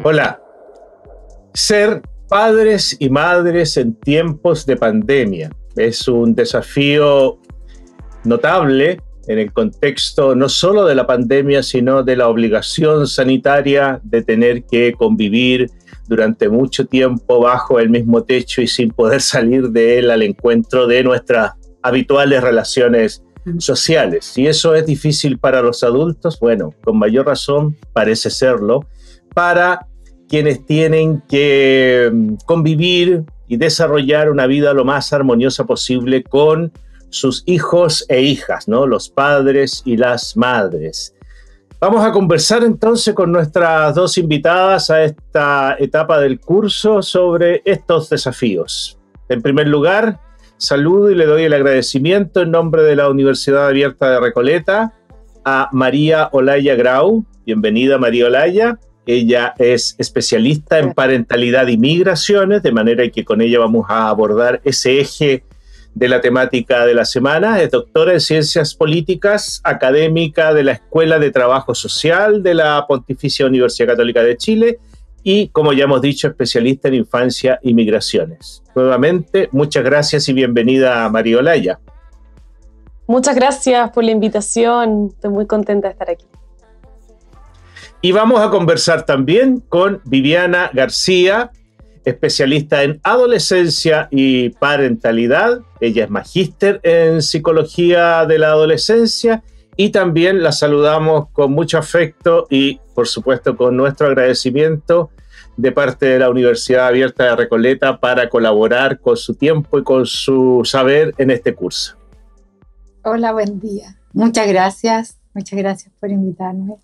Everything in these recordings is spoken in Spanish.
Hola. Ser padres y madres en tiempos de pandemia es un desafío notable en el contexto no solo de la pandemia, sino de la obligación sanitaria de tener que convivir durante mucho tiempo bajo el mismo techo y sin poder salir de él al encuentro de nuestras habituales relaciones sociales. Y eso es difícil para los adultos, bueno, con mayor razón parece serlo, para quienes tienen que convivir y desarrollar una vida lo más armoniosa posible con sus hijos e hijas, ¿no? Los padres y las madres. Vamos a conversar entonces con nuestras dos invitadas a esta etapa del curso sobre estos desafíos. En primer lugar, saludo y le doy el agradecimiento en nombre de la Universidad Abierta de Recoleta a María Olaya Grau. Bienvenida, María Olaya. Ella es especialista en parentalidad y migraciones, de manera que con ella vamos a abordar ese eje de la temática de la semana. Es doctora en Ciencias Políticas, académica de la Escuela de Trabajo Social de la Pontificia Universidad Católica de Chile y, como ya hemos dicho, especialista en infancia y migraciones. Nuevamente, muchas gracias y bienvenida, María Olaya. Muchas gracias por la invitación. Estoy muy contenta de estar aquí. Y vamos a conversar también con Viviana García, especialista en adolescencia y parentalidad. Ella es magíster en psicología de la adolescencia y también la saludamos con mucho afecto y, por supuesto, con nuestro agradecimiento de parte de la Universidad Abierta de Recoleta para colaborar con su tiempo y con su saber en este curso. Hola, buen día. Muchas gracias por invitarme.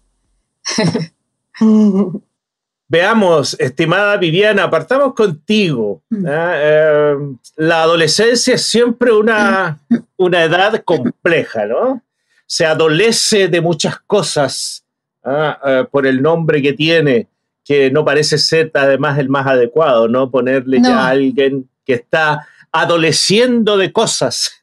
Veamos, estimada Viviana, partamos contigo. La adolescencia es siempre una edad compleja, ¿no? Se adolece de muchas cosas por el nombre que tiene, que no parece ser además el más adecuado, ¿no? Ponerle ya a alguien que está adoleciendo de cosas.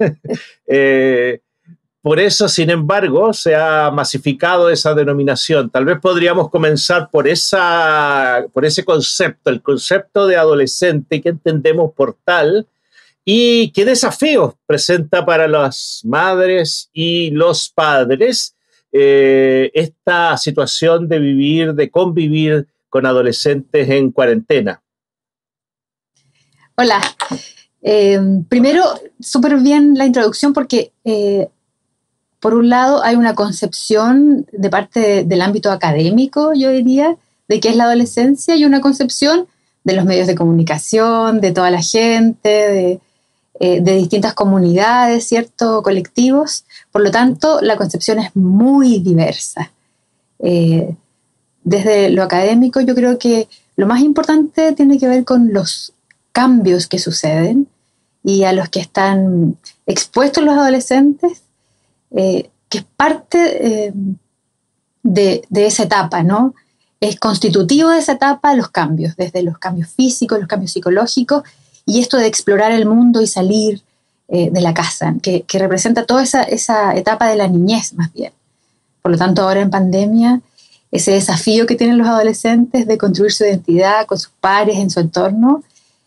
Por eso, sin embargo, se ha masificado esa denominación. Tal vez podríamos comenzar por ese concepto, el concepto de adolescente, que entendemos por tal, y qué desafíos presenta para las madres y los padres esta situación de convivir con adolescentes en cuarentena. Hola. Primero, súper bien la introducción porque... por un lado, hay una concepción de parte del ámbito académico, yo diría, de qué es la adolescencia y una concepción de los medios de comunicación, de toda la gente, de distintas comunidades, ¿cierto? Colectivos. Por lo tanto, la concepción es muy diversa. Desde lo académico, yo creo que lo más importante tiene que ver con los cambios que suceden y a los que están expuestos los adolescentes, que es parte de esa etapa, ¿no? Es constitutivo de esa etapa los cambios, desde los cambios físicos, los cambios psicológicos, y esto de explorar el mundo y salir de la casa, que representa toda esa etapa de la niñez, más bien. Por lo tanto, ahora en pandemia, ese desafío que tienen los adolescentes de construir su identidad con sus pares, en su entorno,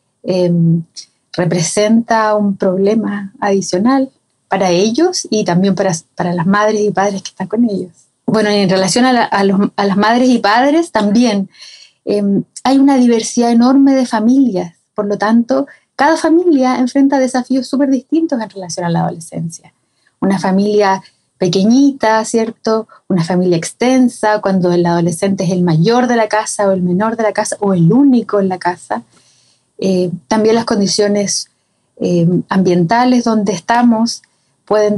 representa un problema adicional para ellos y también para las madres y padres que están con ellos. Bueno, en relación a las madres y padres también hay una diversidad enorme de familias. Por lo tanto, cada familia enfrenta desafíos súper distintos en relación a la adolescencia. Una familia pequeñita, ¿cierto? Una familia extensa, cuando el adolescente es el mayor de la casa o el menor de la casa o el único en la casa. También las condiciones ambientales donde estamos pueden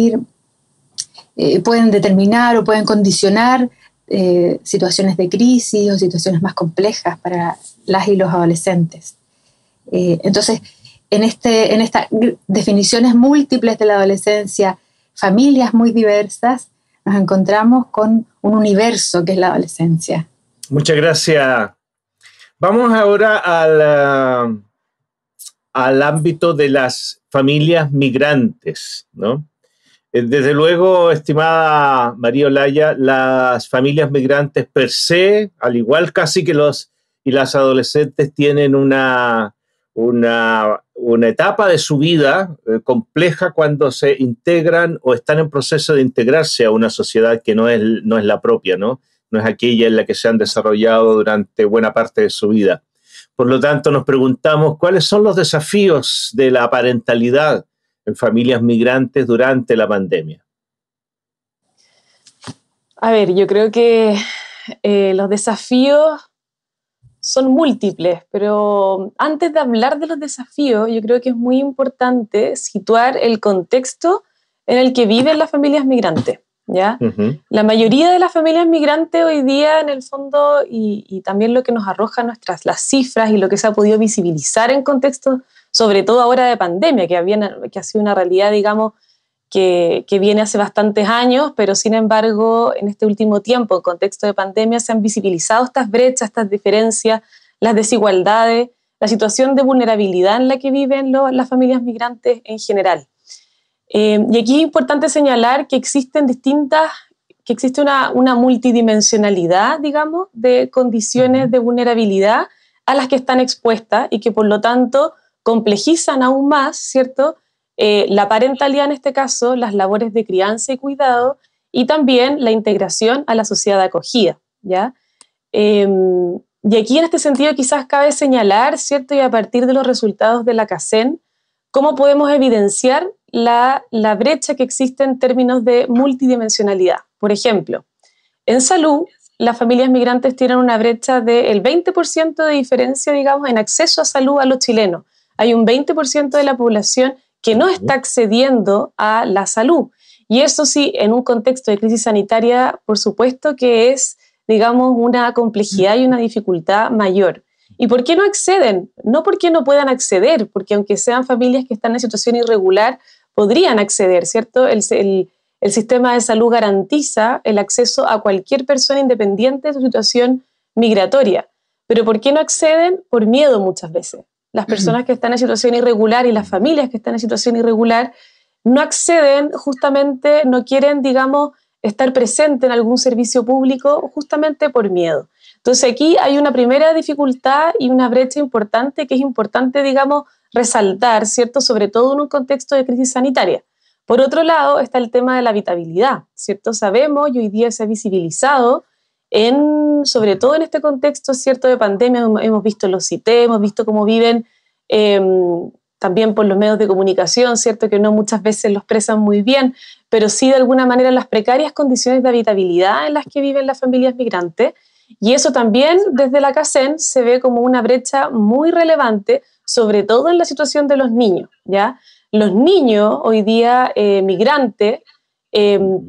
determinar o pueden condicionar situaciones de crisis o situaciones más complejas para las y los adolescentes. Entonces, en estas definiciones múltiples de la adolescencia, familias muy diversas, nos encontramos con un universo que es la adolescencia. Muchas gracias. Vamos ahora al ámbito de las familias migrantes, ¿no? Desde luego, estimada María Olaya, las familias migrantes per se, al igual casi que los y las adolescentes tienen una etapa de su vida compleja cuando se integran o están en proceso de integrarse a una sociedad que no es la propia, ¿no? No es aquella en la que se han desarrollado durante buena parte de su vida. Por lo tanto, nos preguntamos cuáles son los desafíos de la parentalidad en familias migrantes durante la pandemia. A ver, yo creo que los desafíos son múltiples, pero antes de hablar de los desafíos, yo creo que es muy importante situar el contexto en el que viven las familias migrantes, ¿ya? Uh-huh. La mayoría de las familias migrantes hoy día, en el fondo, y también lo que nos arroja las cifras y lo que se ha podido visibilizar en contextos, sobre todo ahora de pandemia, que ha sido una realidad, digamos, que viene hace bastantes años, pero sin embargo, en este último tiempo, en contexto de pandemia, se han visibilizado estas brechas, estas diferencias, las desigualdades, la situación de vulnerabilidad en la que viven las familias migrantes en general. Y aquí es importante señalar que existe una multidimensionalidad, digamos, de condiciones de vulnerabilidad a las que están expuestas y que por lo tanto complejizan aún más, ¿cierto?, la parentalidad en este caso, las labores de crianza y cuidado y también la integración a la sociedad de acogida, ¿ya? Y aquí en este sentido quizás cabe señalar, ¿cierto?, y a partir de los resultados de la CACEN, cómo podemos evidenciar la brecha que existe en términos de multidimensionalidad. Por ejemplo, en salud, las familias migrantes tienen una brecha del 20% de diferencia, digamos, en acceso a salud a los chilenos. Hay un 20% de la población que no está accediendo a la salud. Y eso sí, en un contexto de crisis sanitaria, por supuesto que es, digamos, una complejidad y una dificultad mayor. ¿Y por qué no acceden? No porque no puedan acceder, porque aunque sean familias que están en situación irregular, podrían acceder, ¿cierto? El sistema de salud garantiza el acceso a cualquier persona independiente de su situación migratoria. ¿Pero por qué no acceden? Por miedo muchas veces. Las personas que están en situación irregular y las familias que están en situación irregular no acceden justamente, no quieren, digamos, estar presentes en algún servicio público justamente por miedo. Entonces aquí hay una primera dificultad y una brecha importante que es importante, digamos, resaltar, ¿cierto?, sobre todo en un contexto de crisis sanitaria. Por otro lado está el tema de la habitabilidad, ¿cierto? Sabemos y hoy día se ha visibilizado sobre todo en este contexto, ¿cierto?, de pandemia, hemos visto los CITES, hemos visto cómo viven también por los medios de comunicación, ¿cierto?, que no muchas veces lo expresan muy bien, pero sí de alguna manera las precarias condiciones de habitabilidad en las que viven las familias migrantes, y eso también desde la CACEN se ve como una brecha muy relevante, sobre todo en la situación de los niños, ¿ya? Los niños hoy día migrantes, el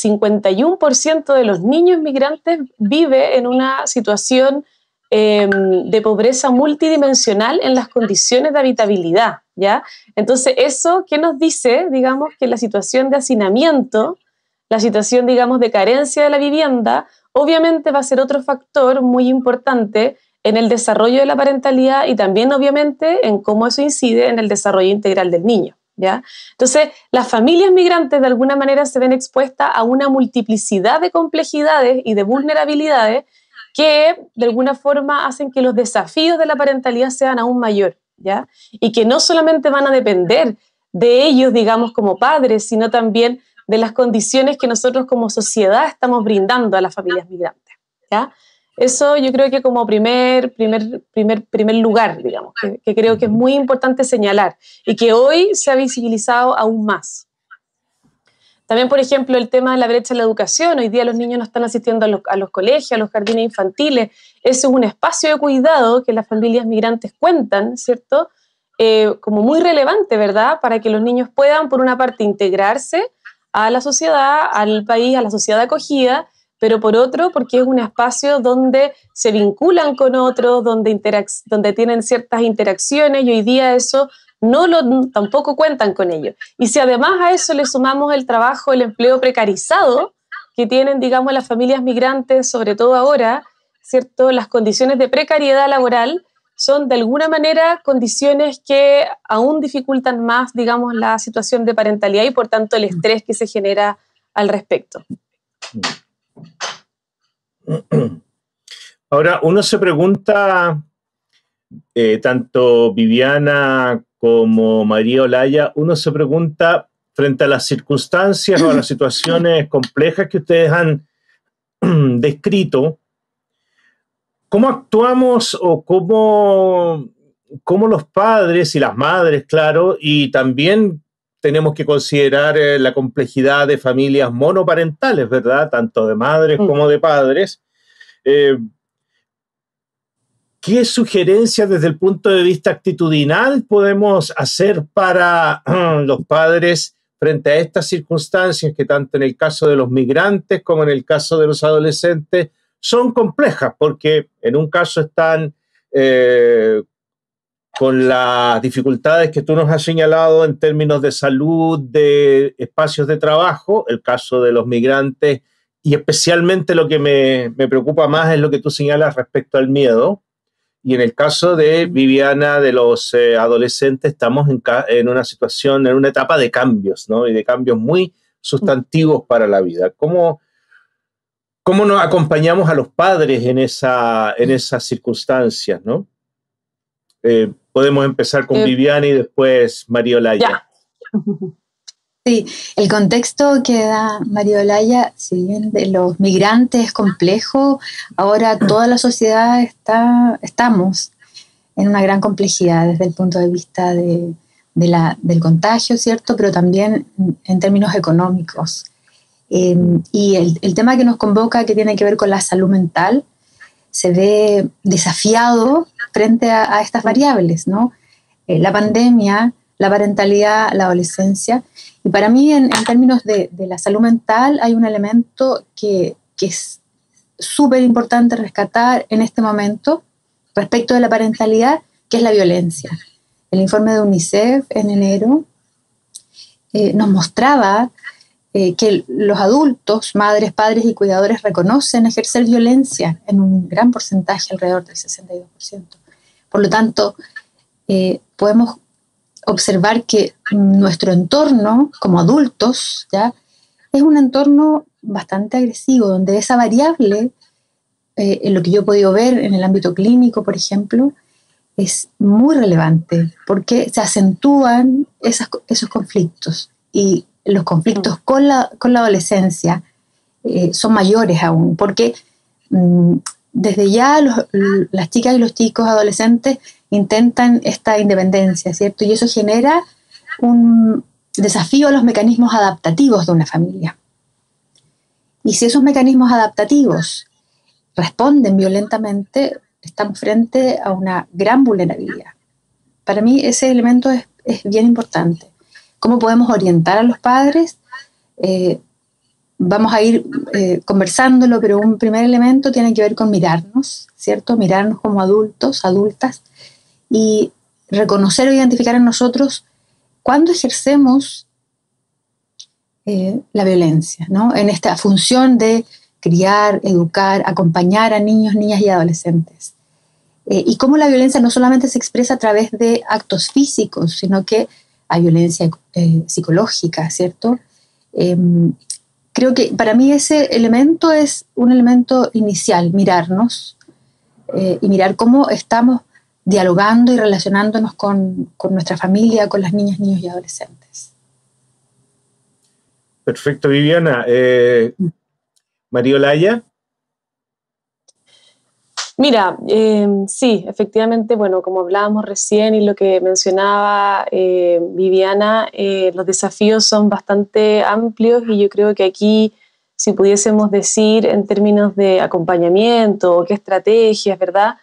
51% de los niños migrantes vive en una situación de pobreza multidimensional en las condiciones de habitabilidad, ¿ya? Entonces, ¿eso qué nos dice? Digamos que la situación de hacinamiento, la situación, digamos, de carencia de la vivienda, obviamente va a ser otro factor muy importante en el desarrollo de la parentalidad y también, obviamente, en cómo eso incide en el desarrollo integral del niño, ¿ya? Entonces, las familias migrantes de alguna manera se ven expuestas a una multiplicidad de complejidades y de vulnerabilidades que de alguna forma hacen que los desafíos de la parentalidad sean aún mayor, ¿ya? Y que no solamente van a depender de ellos, digamos, como padres, sino también de las condiciones que nosotros como sociedad estamos brindando a las familias migrantes, ¿ya? Eso yo creo que como primer lugar, digamos, que creo que es muy importante señalar y que hoy se ha visibilizado aún más. También, por ejemplo, el tema de la brecha en la educación. Hoy día los niños no están asistiendo a los colegios, a los jardines infantiles. Ese es un espacio de cuidado que las familias migrantes cuentan, ¿cierto? Como muy relevante, ¿verdad? Para que los niños puedan, por una parte, integrarse a la sociedad, al país, a la sociedad de acogida, pero por otro, porque es un espacio donde se vinculan con otros, donde tienen ciertas interacciones, y hoy día eso tampoco cuentan con ello. Y si además a eso le sumamos el trabajo, el empleo precarizado que tienen, digamos, las familias migrantes, sobre todo ahora, ¿cierto? Las condiciones de precariedad laboral son de alguna manera condiciones que aún dificultan más, digamos, la situación de parentalidad y por tanto el estrés que se genera al respecto. Ahora, uno se pregunta, tanto Viviana como María Olaya, uno se pregunta frente a las circunstancias o a las situaciones complejas que ustedes han descrito, ¿cómo actuamos o cómo los padres y las madres, claro, y también tenemos que considerar la complejidad de familias monoparentales, ¿verdad? Tanto de madres como de padres. ¿Qué sugerencias desde el punto de vista actitudinal podemos hacer para los padres frente a estas circunstancias que tanto en el caso de los migrantes como en el caso de los adolescentes son complejas? Porque en un caso están con las dificultades que tú nos has señalado en términos de salud, de espacios de trabajo, el caso de los migrantes, y especialmente lo que me preocupa más es lo que tú señalas respecto al miedo. Y en el caso de Viviana, de los adolescentes, estamos en una situación, en una etapa de cambios, ¿no? Y de cambios muy sustantivos para la vida. ¿Cómo nos acompañamos a los padres en esas circunstancias, ¿no? Podemos empezar con Viviana y después María Olaya. Sí, el contexto que da María Olaya, si bien de los migrantes es complejo, ahora toda la sociedad estamos en una gran complejidad desde el punto de vista del contagio, ¿cierto? Pero también en términos económicos. Y el tema que nos convoca, que tiene que ver con la salud mental, se ve desafiado frente a estas variables, ¿no? La pandemia, la parentalidad, la adolescencia. Y para mí, en términos de la salud mental, hay un elemento que es súper importante rescatar en este momento respecto de la parentalidad, que es la violencia. El informe de UNICEF en enero nos mostraba que los adultos, madres, padres y cuidadores, reconocen ejercer violencia en un gran porcentaje, alrededor del 62%. Por lo tanto, podemos observar que nuestro entorno como adultos ya es un entorno bastante agresivo, donde esa variable, en lo que yo he podido ver en el ámbito clínico, por ejemplo, es muy relevante, porque se acentúan esos conflictos, y los conflictos con la adolescencia son mayores aún, porque desde ya las chicas y los chicos adolescentes intentan esta independencia, ¿cierto? Y eso genera un desafío a los mecanismos adaptativos de una familia. Y si esos mecanismos adaptativos responden violentamente, estamos frente a una gran vulnerabilidad. Para mí ese elemento es bien importante. ¿Cómo podemos orientar a los padres? Vamos a ir conversándolo, pero un primer elemento tiene que ver con mirarnos, ¿cierto? Mirarnos como adultos, adultas, y reconocer o identificar en nosotros cuándo ejercemos la violencia, ¿no? En esta función de criar, educar, acompañar a niños, niñas y adolescentes. Y cómo la violencia no solamente se expresa a través de actos físicos, sino que hay violencia psicológica, ¿cierto? Creo que para mí ese elemento es un elemento inicial, mirarnos y mirar cómo estamos dialogando y relacionándonos con nuestra familia, con las niñas, niños y adolescentes. Perfecto, Viviana. María Olaya. Mira, sí, efectivamente, bueno, como hablábamos recién y lo que mencionaba Viviana, los desafíos son bastante amplios, y yo creo que aquí, si pudiésemos decir en términos de acompañamiento o qué estrategias, ¿verdad?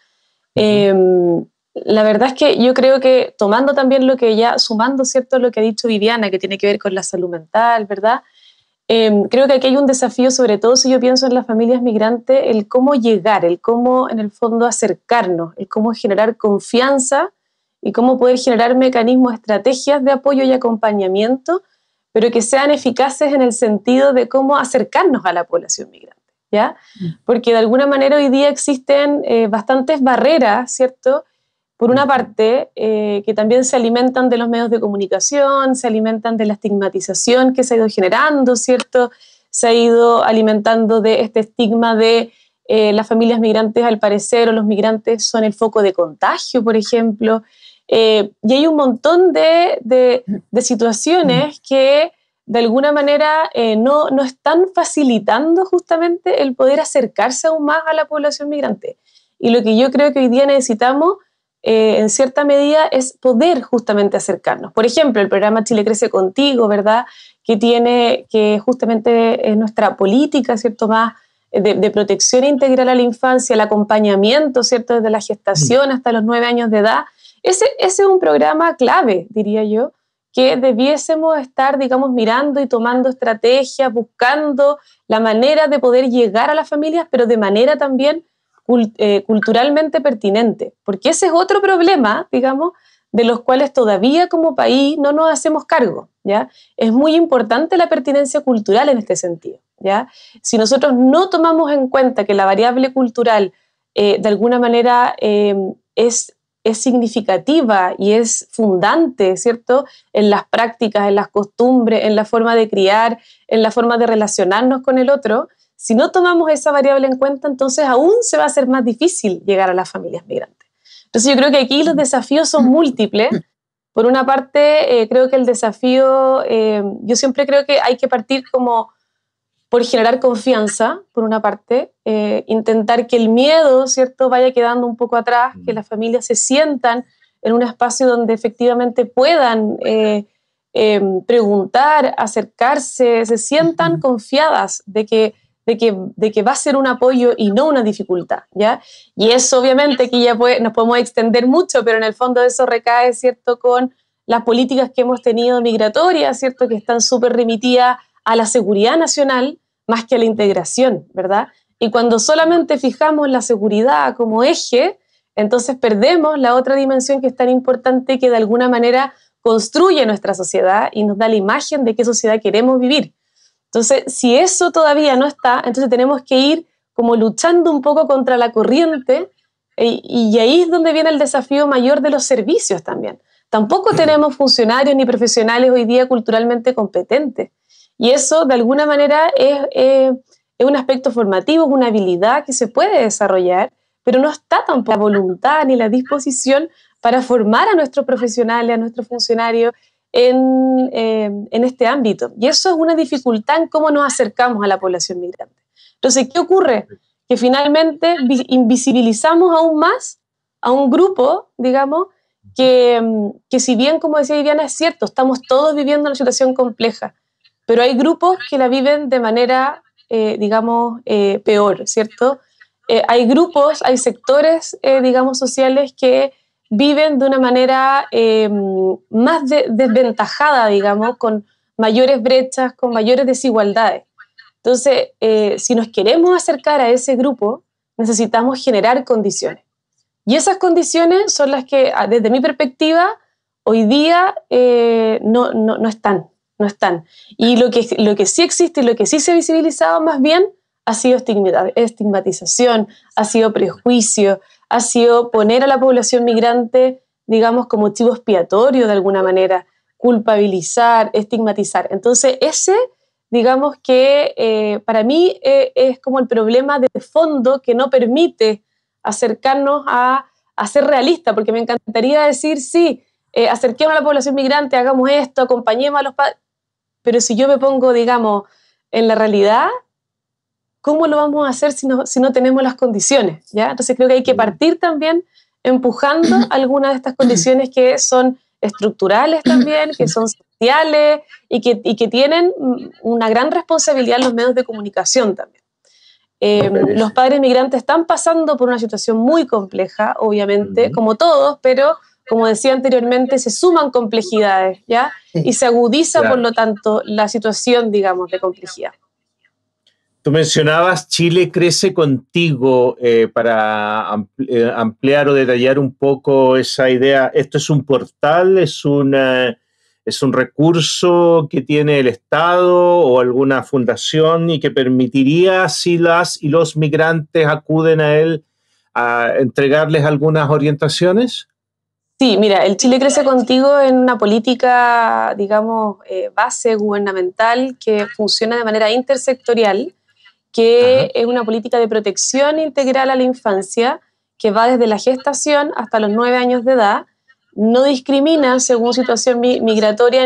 La verdad es que yo creo que tomando también lo que ya, sumando, ¿cierto?, lo que ha dicho Viviana, que tiene que ver con la salud mental, ¿verdad? Creo que aquí hay un desafío, sobre todo si yo pienso en las familias migrantes, el cómo llegar, el cómo en el fondo acercarnos, el cómo generar confianza y cómo poder generar mecanismos, estrategias de apoyo y acompañamiento, pero que sean eficaces en el sentido de cómo acercarnos a la población migrante, ¿ya? Porque de alguna manera hoy día existen bastantes barreras, ¿cierto?, por una parte, que también se alimentan de los medios de comunicación, se alimentan de la estigmatización que se ha ido generando, ¿cierto? Se ha ido alimentando de este estigma de las familias migrantes al parecer o los migrantes son el foco de contagio, por ejemplo, y hay un montón de situaciones que de alguna manera no están facilitando justamente el poder acercarse aún más a la población migrante. Y lo que yo creo que hoy día necesitamos, en cierta medida, es poder justamente acercarnos. Por ejemplo, el programa Chile Crece Contigo, ¿verdad?, que justamente es nuestra política, ¿cierto?, más de protección integral a la infancia, el acompañamiento, ¿cierto?, desde la gestación hasta los 9 años de edad. Ese es un programa clave, diría yo, que debiésemos estar, digamos, mirando y tomando estrategias, buscando la manera de poder llegar a las familias, pero de manera también culturalmente pertinente, porque ese es otro problema, digamos, de los cuales todavía como país no nos hacemos cargo, ¿ya? Es muy importante la pertinencia cultural en este sentido, ¿ya? Si nosotros no tomamos en cuenta que la variable cultural de alguna manera es significativa y es fundante, ¿cierto?, en las prácticas, en las costumbres, en la forma de criar, en la forma de relacionarnos con el otro, si no tomamos esa variable en cuenta, entonces aún se va a hacer más difícil llegar a las familias migrantes. Entonces yo creo que aquí los desafíos son múltiples. Por una parte, creo que el desafío, yo siempre creo que hay que partir como por generar confianza, por una parte, intentar que el miedo, ¿cierto?, vaya quedando un poco atrás, que las familias se sientan en un espacio donde efectivamente puedan preguntar, acercarse, se sientan confiadas de que va a ser un apoyo y no una dificultad, ¿ya? Y eso obviamente aquí ya nos podemos extender mucho, pero en el fondo eso recae, ¿cierto?, con las políticas que hemos tenido migratorias, ¿cierto?, que están súper remitidas a la seguridad nacional más que a la integración, ¿verdad? Y cuando solamente fijamos la seguridad como eje, entonces perdemos la otra dimensión que es tan importante, que de alguna manera construye nuestra sociedad y nos da la imagen de qué sociedad queremos vivir. Entonces, si eso todavía no está, entonces tenemos que ir como luchando un poco contra la corriente, y ahí es donde viene el desafío mayor de los servicios también. Tampoco tenemos funcionarios ni profesionales hoy día culturalmente competentes. Y eso, de alguna manera, es un aspecto formativo, es una habilidad que se puede desarrollar, pero no está tampoco la voluntad ni la disposición para formar a nuestros profesionales, a nuestros funcionarios en este ámbito. Y eso es una dificultad en cómo nos acercamos a la población migrante. Entonces, ¿qué ocurre? Que finalmente invisibilizamos aún más a un grupo, digamos, que si bien, como decía Viviana, es cierto, estamos todos viviendo una situación compleja, pero hay grupos que la viven de manera, digamos, peor, ¿cierto? Hay grupos, hay sectores, digamos, sociales que viven de una manera más desventajada, digamos, con mayores brechas, con mayores desigualdades. Entonces, si nos queremos acercar a ese grupo, necesitamos generar condiciones. Y esas condiciones son las que, desde mi perspectiva, hoy día no están. Y lo que sí existe y lo que sí se ha visibilizado más bien ha sido estigmatización, ha sido prejuicio, ha sido poner a la población migrante, digamos, como chivo expiatorio de alguna manera, culpabilizar, estigmatizar. Entonces, digamos que para mí es como el problema de fondo que no permite acercarnos a ser realista, porque me encantaría decir, sí, acerquemos a la población migrante, hagamos esto, acompañemos a los padres, pero si yo me pongo, digamos, en la realidad, ¿cómo lo vamos a hacer si no tenemos las condiciones? ¿Ya? Entonces creo que hay que partir también empujando algunas de estas condiciones que son estructurales también, que son sociales y que tienen una gran responsabilidad en los medios de comunicación también. Los padres migrantes están pasando por una situación muy compleja, obviamente, como todos, pero como decía anteriormente, se suman complejidades, ¿ya? Y se agudiza, por lo tanto, la situación, digamos, de complejidad. Tú mencionabas Chile Crece Contigo, para ampliar o detallar un poco esa idea. ¿Esto es un portal, es un recurso que tiene el Estado o alguna fundación y que permitiría, si las y los migrantes acuden a él, a entregarles algunas orientaciones? Sí, mira, el Chile Crece Contigo es una política, digamos, base gubernamental que funciona de manera intersectorial que es una política de protección integral a la infancia que va desde la gestación hasta los 9 años de edad, no discrimina según situación migratoria,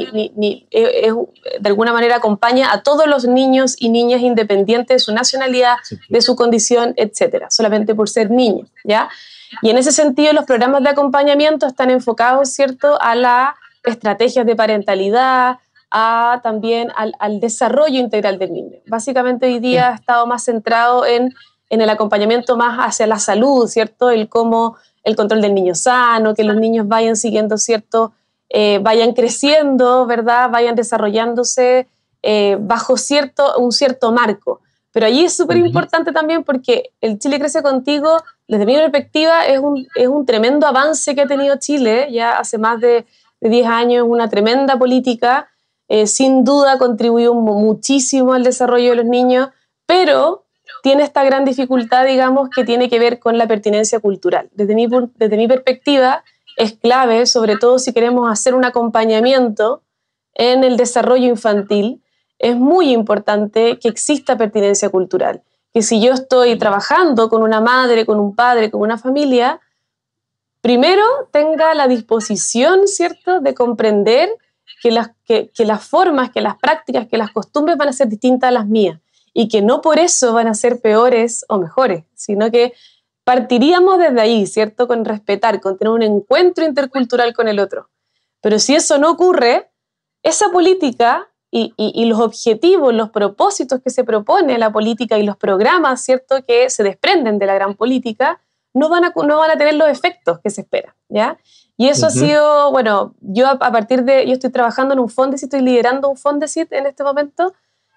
de alguna manera acompaña a todos los niños y niñas independientes de su nacionalidad, de su condición, etcétera, solamente por ser niños, ¿ya? Y en ese sentido los programas de acompañamiento están enfocados, ¿cierto?, a las estrategias de parentalidad, también al desarrollo integral del niño. Básicamente hoy día ha estado más centrado en el acompañamiento más hacia la salud, ¿cierto?, el control del niño sano, que los niños vayan siguiendo, ¿cierto?, vayan creciendo, ¿verdad?, vayan desarrollándose bajo un cierto marco. Pero allí es súper importante también porque el Chile Crece Contigo, desde mi perspectiva, es un tremendo avance que ha tenido Chile, ya hace más de 10 años, una tremenda política, sin duda contribuyó muchísimo al desarrollo de los niños, pero tiene esta gran dificultad, digamos, que tiene que ver con la pertinencia cultural. Desde mi perspectiva, es clave, sobre todo si queremos hacer un acompañamiento en el desarrollo infantil, es muy importante que exista pertinencia cultural. Que si yo estoy trabajando con una madre, con un padre, con una familia, primero tenga la disposición, ¿cierto?, de comprender que las formas, que las prácticas, que las costumbres van a ser distintas a las mías y que no por eso van a ser peores o mejores, sino que partiríamos desde ahí, ¿cierto?, con respetar, con tener un encuentro intercultural con el otro. Pero si eso no ocurre, esa política y los objetivos, los propósitos que se propone la política y los programas, ¿cierto?, que se desprenden de la gran política, no van a tener los efectos que se esperan, ¿ya? Y eso ha sido, bueno, yo estoy trabajando en un Fondesit, estoy liderando un Fondesit en este momento,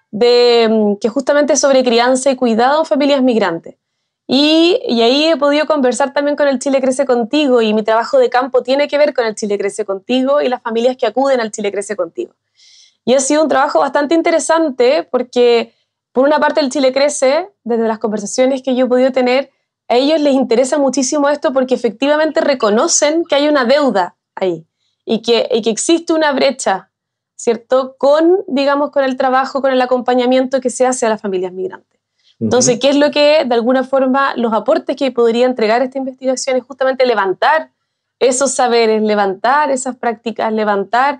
que justamente es sobre crianza y cuidado en familias migrantes. Y ahí he podido conversar también con el Chile Crece Contigo, y mi trabajo de campo tiene que ver con el Chile Crece Contigo y las familias que acuden al Chile Crece Contigo. Y ha sido un trabajo bastante interesante porque, por una parte, el Chile Crece, desde las conversaciones que yo he podido tener, a ellos les interesa muchísimo esto porque efectivamente reconocen que hay una deuda ahí y que existe una brecha, ¿cierto?, digamos, con el trabajo, con el acompañamiento que se hace a las familias migrantes. Entonces, ¿qué es lo que, de alguna forma, los aportes que podría entregar esta investigación es justamente levantar esos saberes, levantar esas prácticas, levantar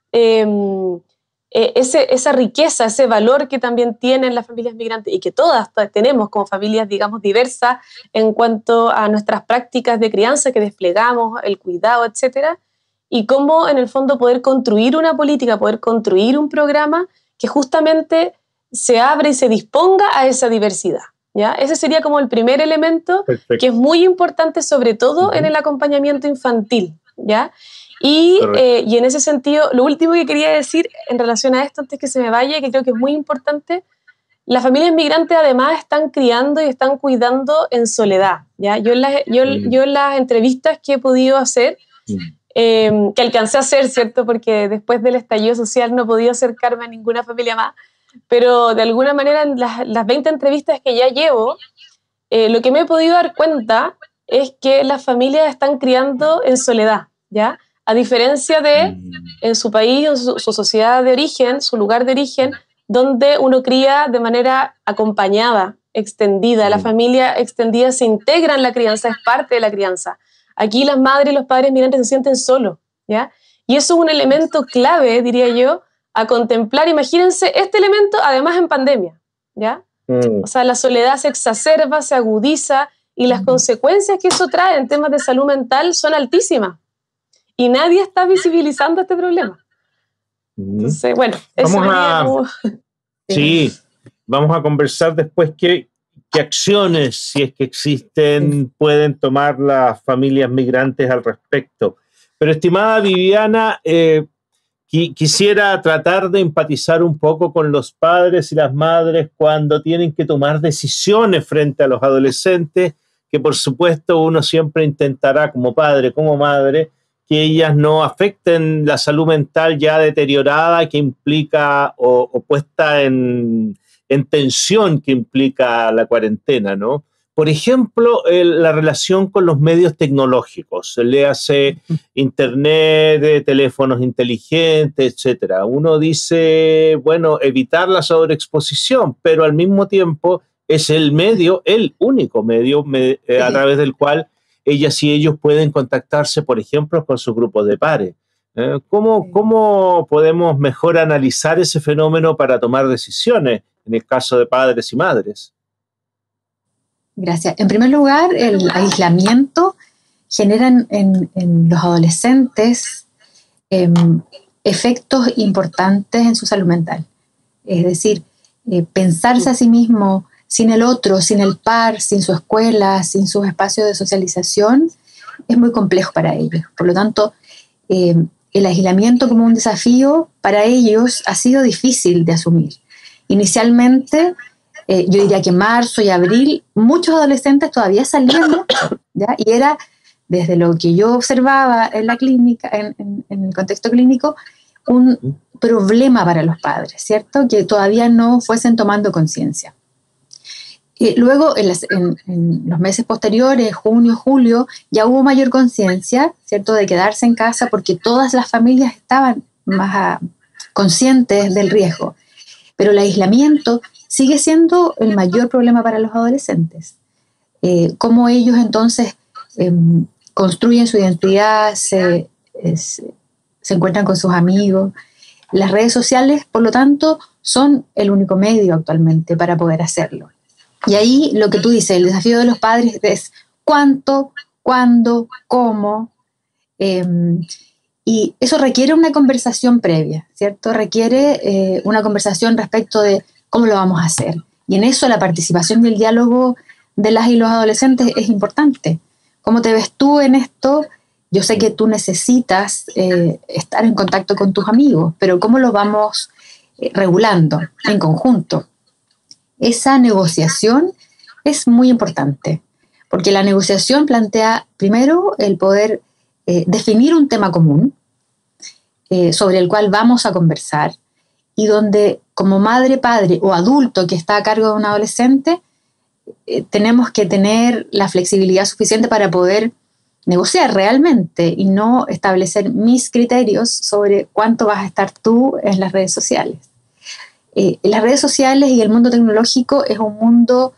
esa riqueza, ese valor que también tienen las familias migrantes y que todas tenemos como familias, digamos, diversas en cuanto a nuestras prácticas de crianza que desplegamos, el cuidado, etcétera, y cómo en el fondo poder construir una política, poder construir un programa que justamente se abre y se disponga a esa diversidad, ¿ya? Ese sería como el primer elemento. Perfecto. Que es muy importante, sobre todo en el acompañamiento infantil, ¿ya? Y en ese sentido, lo último que quería decir en relación a esto, antes que se me vaya, que creo que es muy importante, las familias migrantes además están criando y están cuidando en soledad, ¿ya? Yo en las entrevistas que he podido hacer, que alcancé a hacer, ¿cierto?, porque después del estallido social no he podido acercarme a ninguna familia más, pero de alguna manera en las 20 entrevistas que ya llevo, lo que me he podido dar cuenta es que las familias están criando en soledad, ¿ya? A diferencia de en su país, en su sociedad de origen, su lugar de origen, donde uno cría de manera acompañada, extendida. La familia extendida se integra en la crianza, es parte de la crianza. Aquí las madres y los padres migrantes se sienten solos, ¿ya? Y eso es un elemento clave, diría yo, a contemplar. Imagínense este elemento, además en pandemia, ¿ya? O sea, la soledad se exacerba, se agudiza, y las consecuencias que eso trae en temas de salud mental son altísimas. Y nadie está visibilizando este problema. Entonces, bueno, eso Sí, vamos a conversar después qué acciones, si es que existen, pueden tomar las familias migrantes al respecto. Pero, estimada Viviana, quisiera tratar de empatizar un poco con los padres y las madres cuando tienen que tomar decisiones frente a los adolescentes, que por supuesto uno siempre intentará como padre, como madre, que ellas no afecten la salud mental ya deteriorada que implica o puesta en tensión que implica la cuarentena, ¿no? Por ejemplo, la relación con los medios tecnológicos, léase internet, teléfonos inteligentes, etcétera. Uno dice, bueno, evitar la sobreexposición, pero al mismo tiempo es el único medio a través del cual ellas y ellos pueden contactarse, por ejemplo, con sus grupos de pares. ¿Cómo podemos mejor analizar ese fenómeno para tomar decisiones en el caso de padres y madres? Gracias. En primer lugar, el aislamiento genera en los adolescentes efectos importantes en su salud mental. Es decir, pensarse a sí mismo sin el otro, sin el par, sin su escuela, sin sus espacios de socialización, es muy complejo para ellos. Por lo tanto, el aislamiento como un desafío para ellos ha sido difícil de asumir. Inicialmente, yo diría que marzo y abril, muchos adolescentes todavía salían, ¿ya? Y era, desde lo que yo observaba en la clínica, en el contexto clínico, un problema para los padres, ¿cierto? Que todavía no fuesen tomando conciencia. Luego, en los meses posteriores, junio, julio, ya hubo mayor conciencia, ¿cierto?, de quedarse en casa porque todas las familias estaban más conscientes del riesgo. Pero el aislamiento sigue siendo el mayor problema para los adolescentes. Cómo ellos entonces construyen su identidad, se encuentran con sus amigos. Las redes sociales, por lo tanto, son el único medio actualmente para poder hacerlo. Y ahí lo que tú dices, el desafío de los padres es cuánto, cuándo, cómo. Y eso requiere una conversación previa, ¿cierto? Requiere una conversación respecto de cómo lo vamos a hacer. Y en eso la participación y el diálogo de las y los adolescentes es importante. ¿Cómo te ves tú en esto? Yo sé que tú necesitas estar en contacto con tus amigos, pero ¿cómo lo vamos regulando en conjunto? Esa negociación es muy importante, porque la negociación plantea primero el poder definir un tema común sobre el cual vamos a conversar y donde como madre, padre o adulto que está a cargo de un adolescente tenemos que tener la flexibilidad suficiente para poder negociar realmente y no establecer mis criterios sobre cuánto vas a estar tú en las redes sociales. Las redes sociales y el mundo tecnológico es un mundo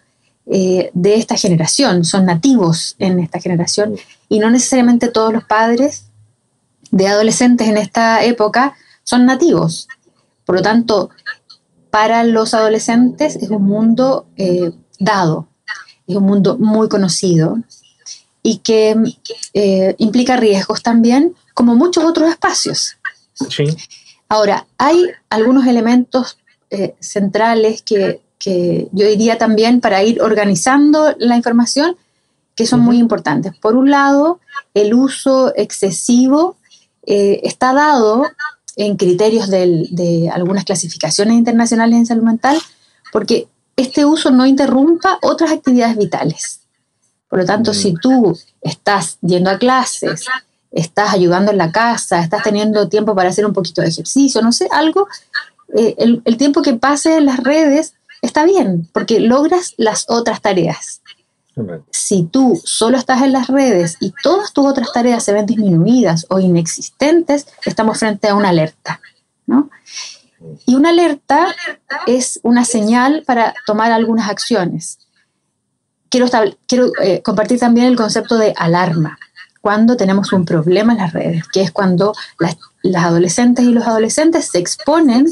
de esta generación, son nativos en esta generación y no necesariamente todos los padres de adolescentes en esta época son nativos. Por lo tanto, para los adolescentes es un mundo dado, es un mundo muy conocido y que implica riesgos también, como muchos otros espacios. Sí. Ahora, hay algunos elementos centrales que yo diría también para ir organizando la información que son muy importantes. Por un lado, el uso excesivo está dado en criterios de algunas clasificaciones internacionales en salud mental, porque este uso no interrumpa otras actividades vitales. Por lo tanto, si tú estás yendo a clases, estás ayudando en la casa, estás teniendo tiempo para hacer un poquito de ejercicio, no sé, algo, el tiempo que pase en las redes está bien, porque logras las otras tareas. Si tú solo estás en las redes y todas tus otras tareas se ven disminuidas o inexistentes, estamos frente a una alerta, ¿no? Y una alerta es una señal para tomar algunas acciones. Quiero compartir también el concepto de alarma, cuando tenemos un problema en las redes, que es cuando las adolescentes y los adolescentes se exponen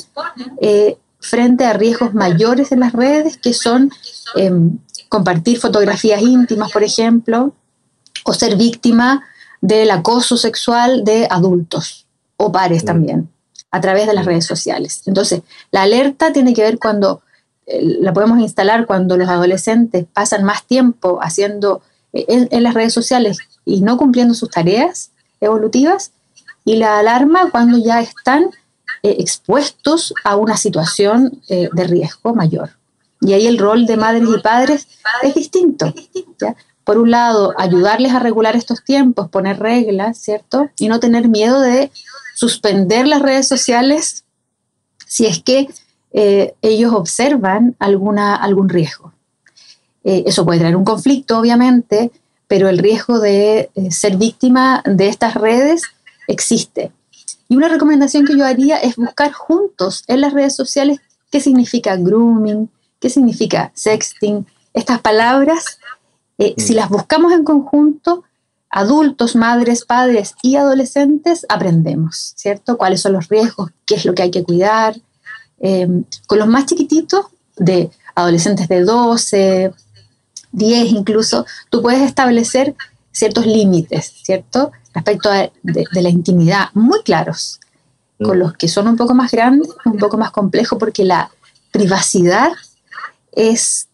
frente a riesgos mayores en las redes, que son compartir fotografías íntimas, por ejemplo, o ser víctima del acoso sexual de adultos o pares también, a través de las redes sociales. Entonces, la alerta tiene que ver cuando la podemos instalar cuando los adolescentes pasan más tiempo haciendo en las redes sociales y no cumpliendo sus tareas evolutivas, y la alarma cuando ya están expuestos a una situación de riesgo mayor. Y ahí el rol de madres y padres es distinto, ¿ya? Por un lado, ayudarles a regular estos tiempos, poner reglas, ¿cierto? Y no tener miedo de suspender las redes sociales si es que ellos observan algún riesgo. Eso puede traer un conflicto, obviamente, pero el riesgo de ser víctima de estas redes existe. Y una recomendación que yo haría es buscar juntos en las redes sociales qué significa grooming, qué significa sexting, estas palabras. Si las buscamos en conjunto, adultos, madres, padres y adolescentes, aprendemos, ¿cierto? ¿Cuáles son los riesgos? ¿Qué es lo que hay que cuidar? Con los más chiquititos, de adolescentes de 12, 10 incluso, tú puedes establecer ciertos límites, ¿cierto? Respecto de la intimidad, muy claros. Con los que son un poco más grandes, un poco más complejo, porque la privacidad es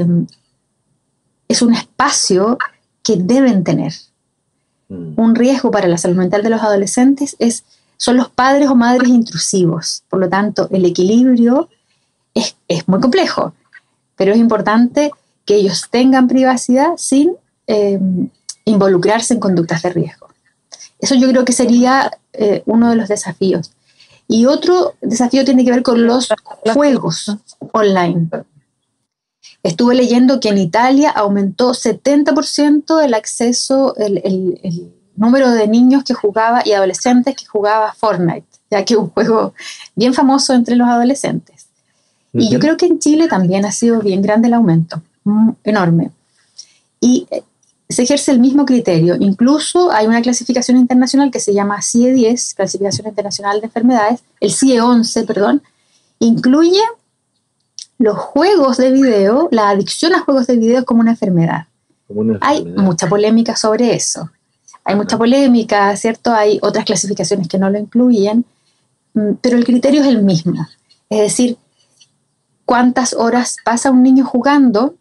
un espacio que deben tener. Un riesgo para la salud mental de los adolescentes son los padres o madres intrusivos. Por lo tanto, el equilibrio es muy complejo, pero es importante que ellos tengan privacidad sin involucrarse en conductas de riesgo. Eso yo creo que sería uno de los desafíos. Y otro desafío tiene que ver con los juegos online. Estuve leyendo que en Italia aumentó 70% el acceso, el número de niños que jugaba y adolescentes que jugaba Fortnite, ya que es un juego bien famoso entre los adolescentes. Y yo creo que en Chile también ha sido bien grande el aumento, enorme. Y se ejerce el mismo criterio. Incluso hay una clasificación internacional que se llama CIE-10, Clasificación Internacional de Enfermedades, el CIE-11, perdón, incluye los juegos de video, la adicción a juegos de video como una enfermedad. Hay mucha polémica sobre eso. Hay mucha polémica, ¿cierto? Hay otras clasificaciones que no lo incluyen, pero el criterio es el mismo. Es decir, cuántas horas pasa un niño jugando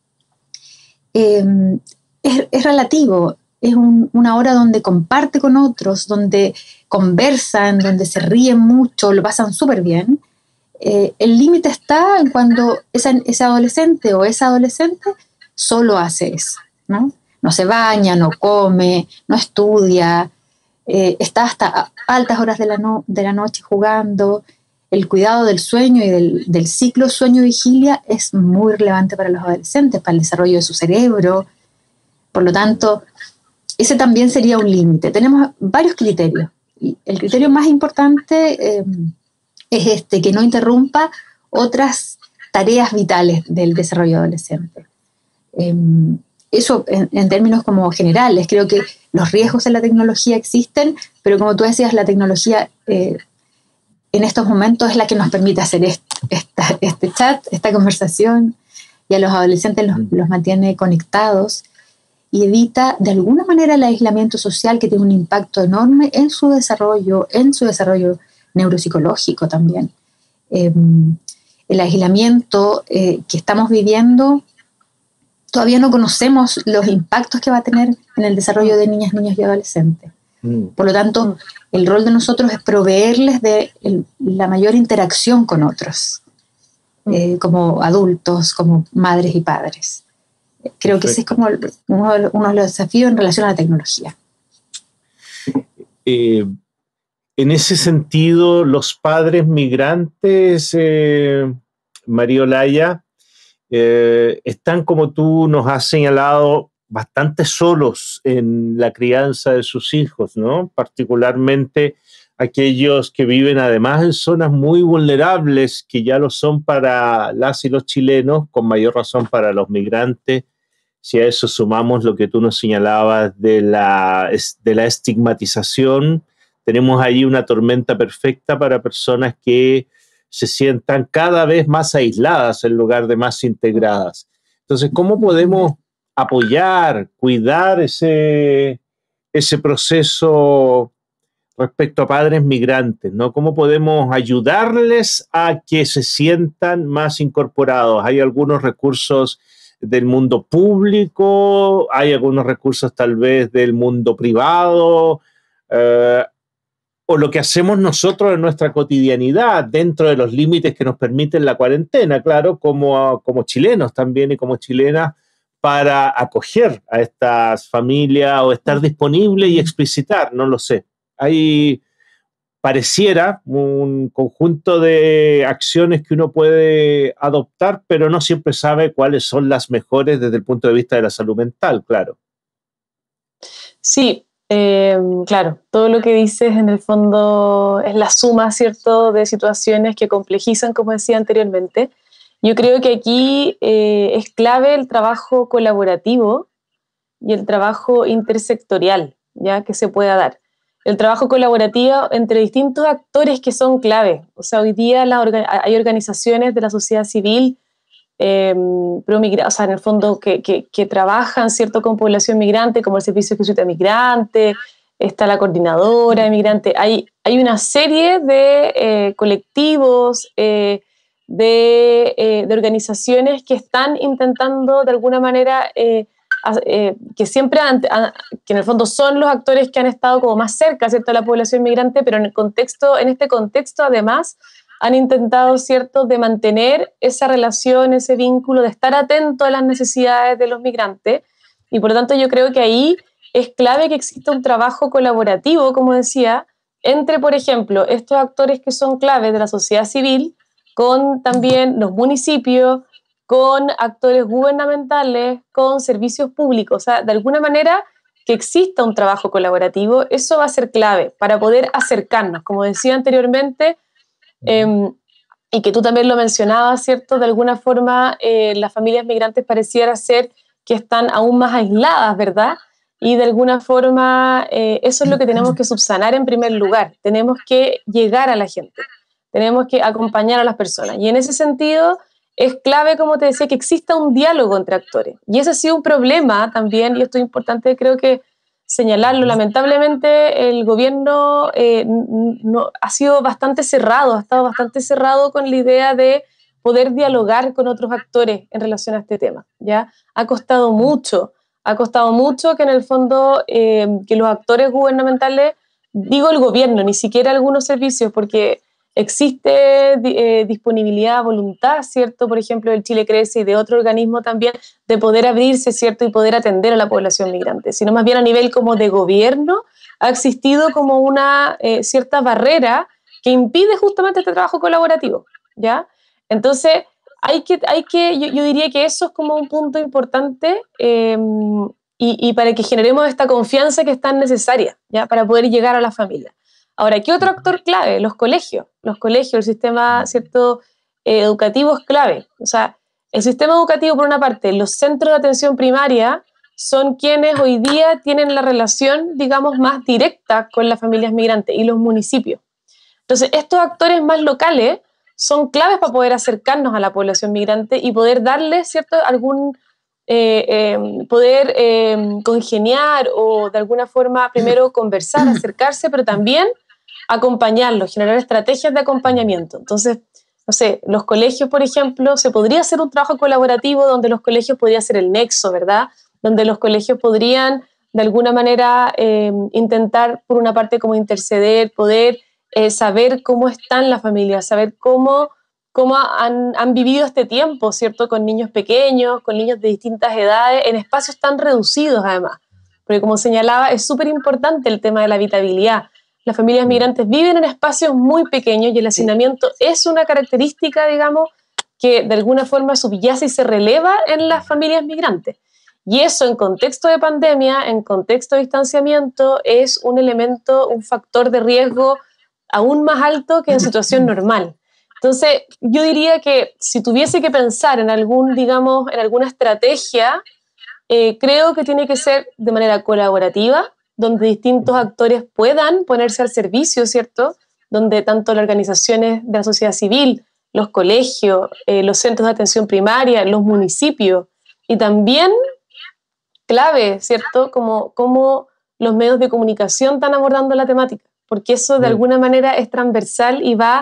es relativo. Es una hora donde comparte con otros, donde conversan, donde se ríen mucho, lo pasan súper bien. El límite está en cuando ese adolescente o esa adolescente solo hace eso, ¿no? No se baña, no come, no estudia, está hasta altas horas de la noche jugando. El cuidado del sueño y del ciclo sueño-vigilia es muy relevante para los adolescentes, para el desarrollo de su cerebro. Por lo tanto, ese también sería un límite. Tenemos varios criterios. Y el criterio más importante es que no interrumpa otras tareas vitales del desarrollo adolescente. Eso en términos como generales. Creo que los riesgos en la tecnología existen, pero como tú decías, la tecnología en estos momentos es la que nos permite hacer este chat, esta conversación, y a los adolescentes los mantiene conectados y evita de alguna manera el aislamiento social, que tiene un impacto enorme en su desarrollo neuropsicológico también. El aislamiento que estamos viviendo, todavía no conocemos los impactos que va a tener en el desarrollo de niñas, niños y adolescentes. Por lo tanto, el rol de nosotros es proveerles de la mayor interacción con otros, como adultos, como madres y padres. Creo que ese es como uno de los desafíos en relación a la tecnología. En ese sentido, los padres migrantes, María Olaya, están, como tú nos has señalado, bastante solos en la crianza de sus hijos, ¿no? Particularmente aquellos que viven además en zonas muy vulnerables, que ya lo son para las y los chilenos, con mayor razón para los migrantes. Si a eso sumamos lo que tú nos señalabas de la estigmatización, tenemos ahí una tormenta perfecta para personas que se sientan cada vez más aisladas en lugar de más integradas. Entonces, ¿cómo podemos apoyar, cuidar ese proceso respecto a padres migrantes, ¿no? ¿Cómo podemos ayudarles a que se sientan más incorporados? Hay algunos recursos del mundo público, hay algunos recursos tal vez del mundo privado, o lo que hacemos nosotros en nuestra cotidianidad, dentro de los límites que nos permiten la cuarentena, claro, como chilenos también y como chilenas, para acoger a estas familias o estar disponible y explicitar, no lo sé. pareciera un conjunto de acciones que uno puede adoptar, pero no siempre sabe cuáles son las mejores desde el punto de vista de la salud mental, claro. Sí, claro, todo lo que dices en el fondo es la suma, ¿cierto?, de situaciones que complejizan, como decía anteriormente. Yo creo que aquí es clave el trabajo colaborativo y el trabajo intersectorial, ¿ya?, que se pueda dar. El trabajo colaborativo entre distintos actores que son clave. O sea, hoy día hay organizaciones de la sociedad civil o sea, en el fondo que trabajan, ¿cierto?, con población migrante, como el Servicio de Jesuita Migrante, está la Coordinadora de Migrantes. Hay una serie de colectivos, de organizaciones que están intentando de alguna manera que siempre que en el fondo son los actores que han estado como más cerca, ¿cierto?, a la población migrante, pero en este contexto además han intentado, ¿cierto?, de mantener esa relación, ese vínculo, de estar atento a las necesidades de los migrantes, y por lo tanto yo creo que ahí es clave que exista un trabajo colaborativo, como decía, entre, por ejemplo, estos actores que son claves de la sociedad civil, con también los municipios, con actores gubernamentales, con servicios públicos. O sea, de alguna manera que exista un trabajo colaborativo, eso va a ser clave para poder acercarnos, como decía anteriormente, y que tú también lo mencionabas, ¿cierto? De alguna forma las familias migrantes pareciera ser que están aún más aisladas, ¿verdad? Y de alguna forma eso es lo que tenemos que subsanar en primer lugar. Tenemos que llegar a la gente, tenemos que acompañar a las personas. Y en ese sentido es clave, como te decía, que exista un diálogo entre actores. Y ese ha sido un problema también, y esto es importante, creo que señalarlo. Lamentablemente el gobierno no, ha sido bastante cerrado, ha estado bastante cerrado con la idea de poder dialogar con otros actores en relación a este tema, ¿ya? Ha costado mucho que en el fondo que los actores gubernamentales, digo el gobierno, ni siquiera algunos servicios, porque existe disponibilidad, voluntad, ¿cierto?, por ejemplo, del Chile Crece y de otro organismo también, de poder abrirse, ¿cierto?, y poder atender a la población migrante, sino más bien a nivel como de gobierno ha existido como una cierta barrera que impide justamente este trabajo colaborativo, ¿ya? Entonces, yo diría que eso es como un punto importante y para que generemos esta confianza que es tan necesaria, ¿ya?, para poder llegar a la familia. Ahora, ¿qué otro actor clave? Los colegios, el sistema, ¿cierto?, educativo es clave. O sea, el sistema educativo, por una parte, los centros de atención primaria son quienes hoy día tienen la relación, digamos, más directa con las familias migrantes y los municipios. Entonces, estos actores más locales son claves para poder acercarnos a la población migrante y poder darles, ¿cierto?, poder congeniar o de alguna forma primero conversar, acercarse, pero también acompañarlos, generar estrategias de acompañamiento. Entonces, no sé, los colegios, por ejemplo, se podría hacer un trabajo colaborativo donde los colegios podrían ser el nexo, ¿verdad? Donde los colegios podrían, de alguna manera, intentar, por una parte, como interceder, poder saber cómo están las familias, saber cómo han vivido este tiempo, ¿cierto?, con niños pequeños, con niños de distintas edades, en espacios tan reducidos, además. Porque, como señalaba, es súper importante el tema de la habitabilidad. Las familias migrantes viven en espacios muy pequeños y el hacinamiento es una característica, digamos, que de alguna forma subyace y se releva en las familias migrantes. Y eso en contexto de pandemia, en contexto de distanciamiento, es un elemento, un factor de riesgo aún más alto que en situación normal. Entonces, yo diría que si tuviese que pensar en alguna estrategia, creo que tiene que ser de manera colaborativa, donde distintos actores puedan ponerse al servicio, ¿cierto?, donde tanto las organizaciones de la sociedad civil, los colegios, los centros de atención primaria, los municipios, y también clave, ¿cierto?, como los medios de comunicación están abordando la temática, porque eso de alguna manera es transversal y va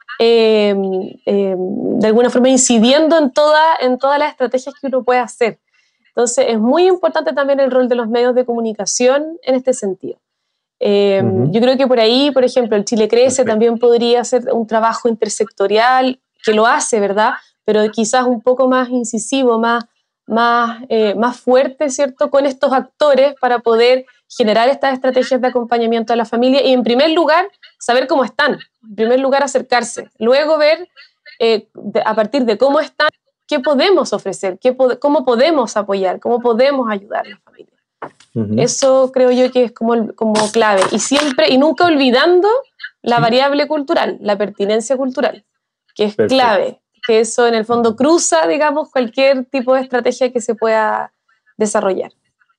de alguna forma incidiendo en todas las estrategias que uno puede hacer. Entonces es muy importante también el rol de los medios de comunicación en este sentido. Yo creo que por ahí, por ejemplo, el Chile Crece también podría hacer un trabajo intersectorial, que lo hace, ¿verdad?, pero quizás un poco más incisivo, más más fuerte, ¿cierto?, con estos actores para poder generar estas estrategias de acompañamiento a la familia y, en primer lugar, saber cómo están, en primer lugar, acercarse, luego ver a partir de cómo están, qué podemos ofrecer, cómo podemos apoyar, cómo podemos ayudar a la familia. Eso creo yo que es como clave, y siempre y nunca olvidando la variable cultural, la pertinencia cultural, que es clave, que eso en el fondo cruza, digamos, cualquier tipo de estrategia que se pueda desarrollar.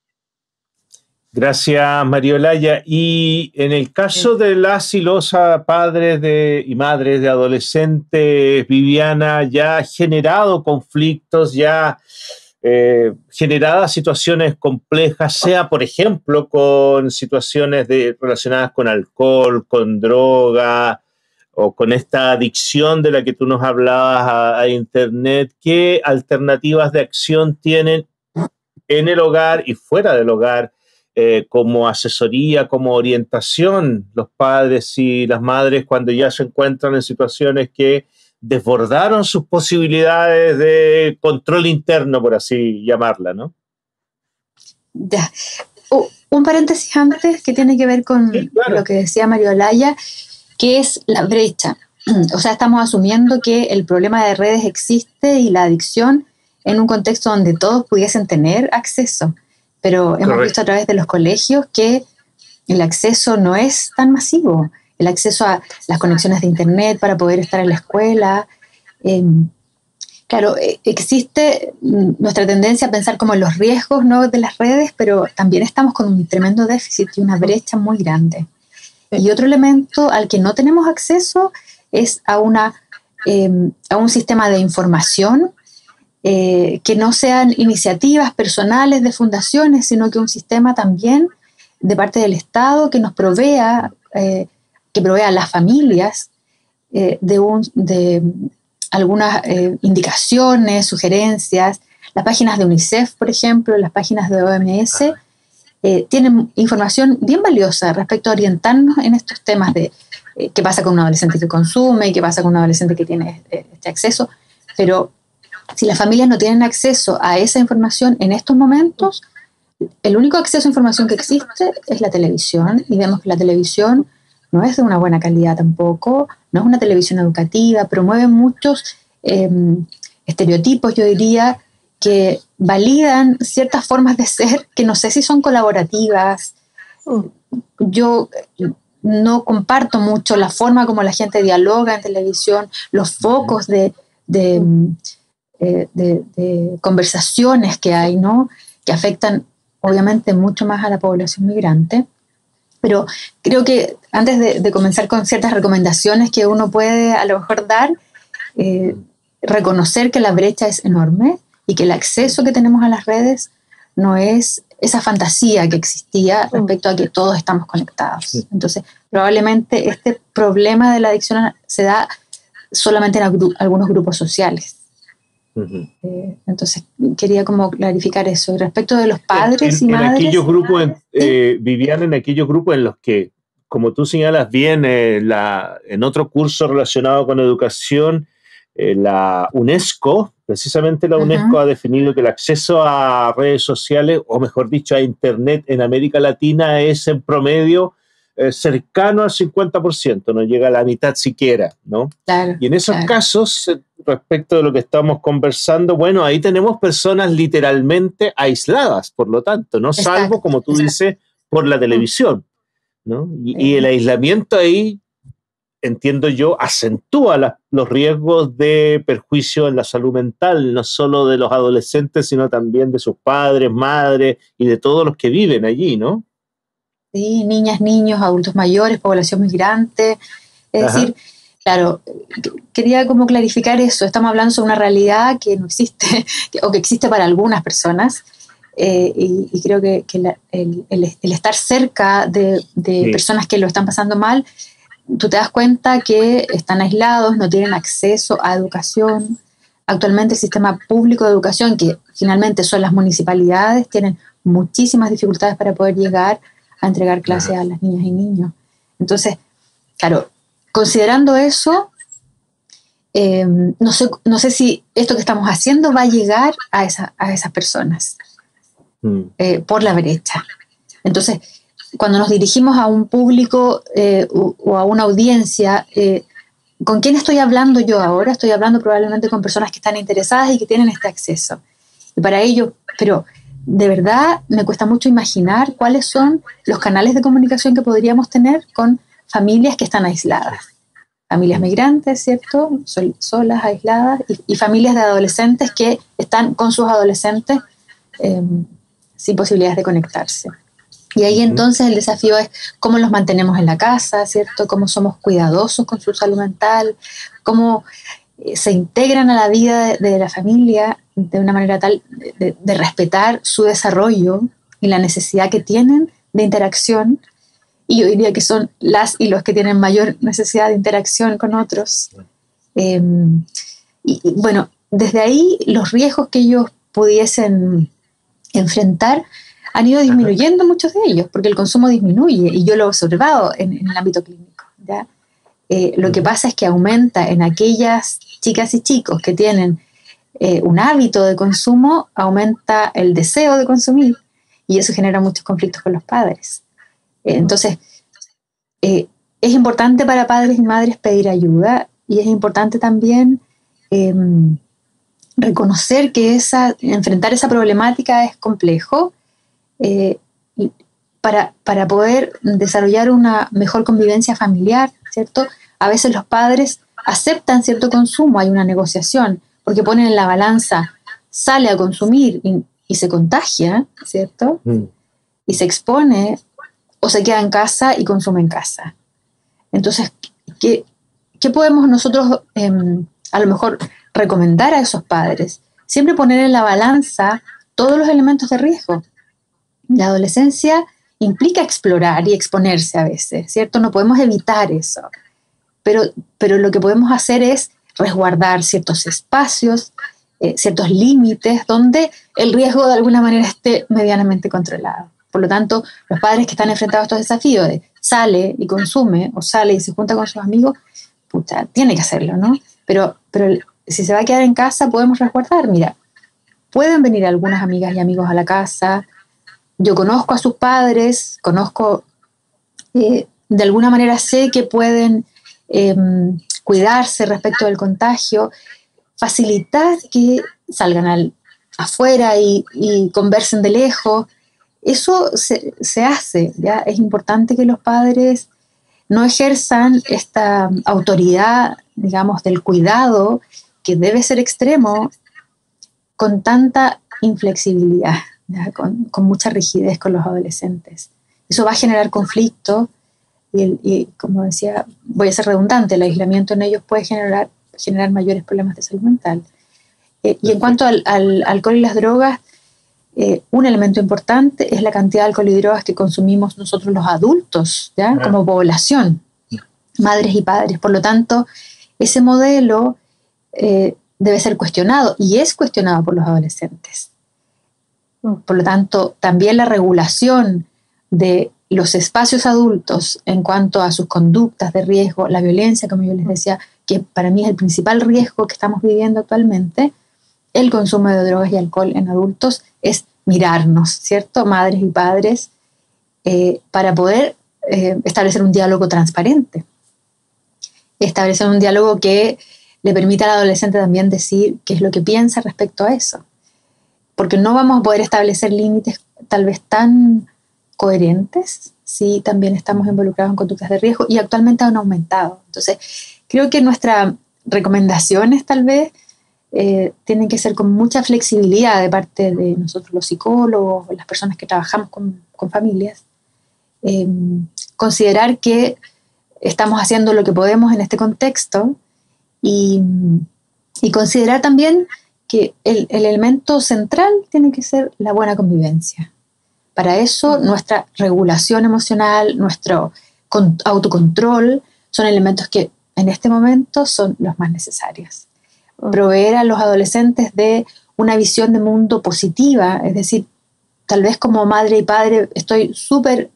Gracias, María Olaya. Y en el caso de las y los padres y madres de adolescentes, Viviana, ya ha generado conflictos, ya generadas situaciones complejas, sea, por ejemplo, con situaciones relacionadas con alcohol, con droga, o con esta adicción de la que tú nos hablabas a Internet. ¿Qué alternativas de acción tienen en el hogar y fuera del hogar, como asesoría, como orientación, los padres y las madres cuando ya se encuentran en situaciones que desbordaron sus posibilidades de control interno, por así llamarla, ¿no? Ya. Un paréntesis antes que tiene que ver con lo que decía María Olaya, que es la brecha. O sea, estamos asumiendo que el problema de redes existe y la adicción en un contexto donde todos pudiesen tener acceso. Pero hemos visto a través de los colegios que el acceso no es tan masivo. El acceso a las conexiones de Internet para poder estar en la escuela. Claro, existe nuestra tendencia a pensar como en los riesgos, ¿no?, de las redes, pero también estamos con un tremendo déficit y una brecha muy grande. Y otro elemento al que no tenemos acceso es a un sistema de información que no sean iniciativas personales de fundaciones, sino que un sistema también de parte del Estado que nos provea, que provea a las familias de algunas indicaciones, sugerencias. Las páginas de UNICEF, por ejemplo, las páginas de OMS, tienen información bien valiosa respecto a orientarnos en estos temas de qué pasa con un adolescente que consume, qué pasa con un adolescente que tiene este acceso. Pero si las familias no tienen acceso a esa información en estos momentos, el único acceso a información que existe es la televisión, y vemos que la televisión no es de una buena calidad tampoco, no es una televisión educativa, promueve muchos estereotipos, yo diría, que validan ciertas formas de ser que no sé si son colaborativas. Yo no comparto mucho la forma como la gente dialoga en televisión, los focos de conversaciones que hay, ¿no?, que afectan obviamente mucho más a la población migrante. Pero creo que antes de comenzar con ciertas recomendaciones que uno puede a lo mejor dar, reconocer que la brecha es enorme y que el acceso que tenemos a las redes no es esa fantasía que existía respecto a que todos estamos conectados. Entonces, probablemente este problema de la adicción se da solamente en algunos grupos sociales. Entonces, quería como clarificar eso. Y respecto de los padres y madres... Aquellos grupos, Viviana, en aquellos grupos en los que, como tú señalas bien, en otro curso relacionado con educación, la UNESCO, precisamente la UNESCO ha definido que el acceso a redes sociales, o mejor dicho, a Internet en América Latina es en promedio cercano al 50%, no llega a la mitad siquiera, ¿no? Claro, y en esos casos, respecto de lo que estamos conversando, bueno, ahí tenemos personas literalmente aisladas, por lo tanto, ¿no? Salvo, como tú dices, por la televisión, ¿no? Y el aislamiento ahí, entiendo yo, acentúa los riesgos de perjuicio en la salud mental, no solo de los adolescentes, sino también de sus padres, madres y de todos los que viven allí, ¿no? Sí, niñas, niños, adultos mayores, población migrante. Es decir, claro, quería como clarificar eso. Estamos hablando sobre una realidad que no existe, o que existe para algunas personas, y creo que el estar cerca de personas que lo están pasando mal, tú te das cuenta que están aislados, no tienen acceso a educación. Actualmente el sistema público de educación, que finalmente son las municipalidades, tienen muchísimas dificultades para poder llegar a entregar clases a las niñas y niños. Entonces, claro, considerando eso, no sé si esto que estamos haciendo va a llegar a esas personas por la brecha. Entonces, cuando nos dirigimos a un público o a una audiencia, ¿con quién estoy hablando yo ahora? Estoy hablando probablemente con personas que están interesadas y que tienen este acceso. Y para ello, pero de verdad me cuesta mucho imaginar cuáles son los canales de comunicación que podríamos tener con familias que están aisladas. Familias migrantes, ¿cierto? Solas, aisladas, y familias de adolescentes que están con sus adolescentes sin posibilidades de conectarse. Y ahí entonces el desafío es cómo los mantenemos en la casa, ¿cierto? Cómo somos cuidadosos con su salud mental, cómo se integran a la vida de la familia de una manera tal de respetar su desarrollo y la necesidad que tienen de interacción. Y yo diría que son las y los que tienen mayor necesidad de interacción con otros. Y bueno, desde ahí los riesgos que ellos pudiesen enfrentar han ido disminuyendo, muchos de ellos, porque el consumo disminuye, y yo lo he observado en el ámbito clínico, ¿ya? Lo que pasa es que aumenta en aquellas chicas y chicos que tienen un hábito de consumo, aumenta el deseo de consumir, y eso genera muchos conflictos con los padres. Entonces, es importante para padres y madres pedir ayuda, y es importante también reconocer que enfrentar esa problemática es complejo, para poder desarrollar una mejor convivencia familiar, ¿cierto? A veces los padres aceptan cierto consumo, hay una negociación, porque ponen en la balanza, sale a consumir y se contagia, ¿cierto? Y se expone, o se queda en casa y consume en casa. Entonces, ¿qué podemos nosotros a lo mejor recomendar a esos padres? Siempre poner en la balanza todos los elementos de riesgo. La adolescencia implica explorar y exponerse a veces, ¿cierto? No podemos evitar eso, pero lo que podemos hacer es resguardar ciertos espacios, ciertos límites donde el riesgo de alguna manera esté medianamente controlado. Por lo tanto, los padres que están enfrentados a estos desafíos de sale y consume, o sale y se junta con sus amigos, pucha, tiene que hacerlo, ¿no? Pero si se va a quedar en casa, podemos resguardar. Mira, pueden venir algunas amigas y amigos a la casa. Yo conozco a sus padres, de alguna manera sé que pueden cuidarse respecto del contagio, facilitar que salgan afuera y conversen de lejos. Eso se hace, ¿ya? Es importante que los padres no ejerzan esta autoridad, digamos, del cuidado, que debe ser extremo, con tanta inflexibilidad, con mucha rigidez con los adolescentes. Eso va a generar conflicto y como decía, voy a ser redundante, el aislamiento en ellos puede generar mayores problemas de salud mental. Y en cuanto al alcohol y las drogas, un elemento importante es la cantidad de alcohol y drogas que consumimos nosotros los adultos, ¿ya? Como población, madres y padres. Por lo tanto, ese modelo debe ser cuestionado, y es cuestionado por los adolescentes. Por lo tanto, también la regulación de los espacios adultos en cuanto a sus conductas de riesgo, la violencia, como yo les decía, que para mí es el principal riesgo que estamos viviendo actualmente, el consumo de drogas y alcohol en adultos, es mirarnos, ¿cierto? Madres y padres, para poder establecer un diálogo transparente. Establecer un diálogo que le permita al adolescente también decir qué es lo que piensa respecto a eso. Porque no vamos a poder establecer límites tal vez tan coherentes si también estamos involucrados en conductas de riesgo, y actualmente han aumentado. Entonces, creo que nuestras recomendaciones tal vez tienen que ser con mucha flexibilidad de parte de nosotros los psicólogos, las personas que trabajamos con familias. Considerar que estamos haciendo lo que podemos en este contexto y considerar también que el elemento central tiene que ser la buena convivencia. Para eso, nuestra regulación emocional, nuestro autocontrol, son elementos que en este momento son los más necesarios. Proveer a los adolescentes de una visión de mundo positiva, es decir, tal vez como madre y padre estoy súper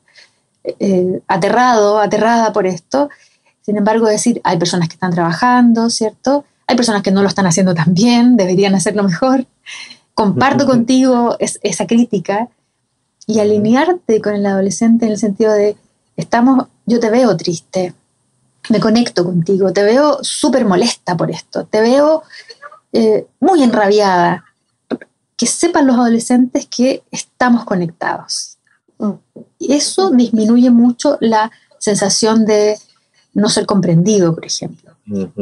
aterrada por esto, sin embargo decir, hay personas que están trabajando, ¿cierto? Hay personas que no lo están haciendo tan bien, deberían hacerlo mejor. Comparto contigo esa crítica y alinearte con el adolescente en el sentido de, yo te veo triste, me conecto contigo, te veo súper molesta por esto, te veo muy enrabiada. Que sepan los adolescentes que estamos conectados. Y eso disminuye mucho la sensación de no ser comprendido, por ejemplo.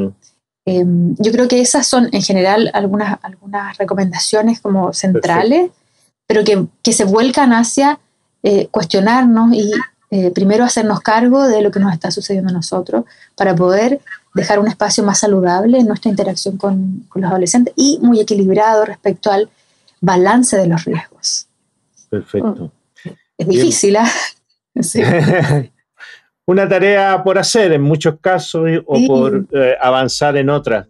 Yo creo que esas son en general algunas recomendaciones como centrales, pero que se vuelcan hacia cuestionarnos y primero hacernos cargo de lo que nos está sucediendo a nosotros para poder dejar un espacio más saludable en nuestra interacción con los adolescentes y muy equilibrado respecto al balance de los riesgos. Perfecto. Es difícil, ¿eh? Sí. Una tarea por hacer en muchos casos o por avanzar en otras.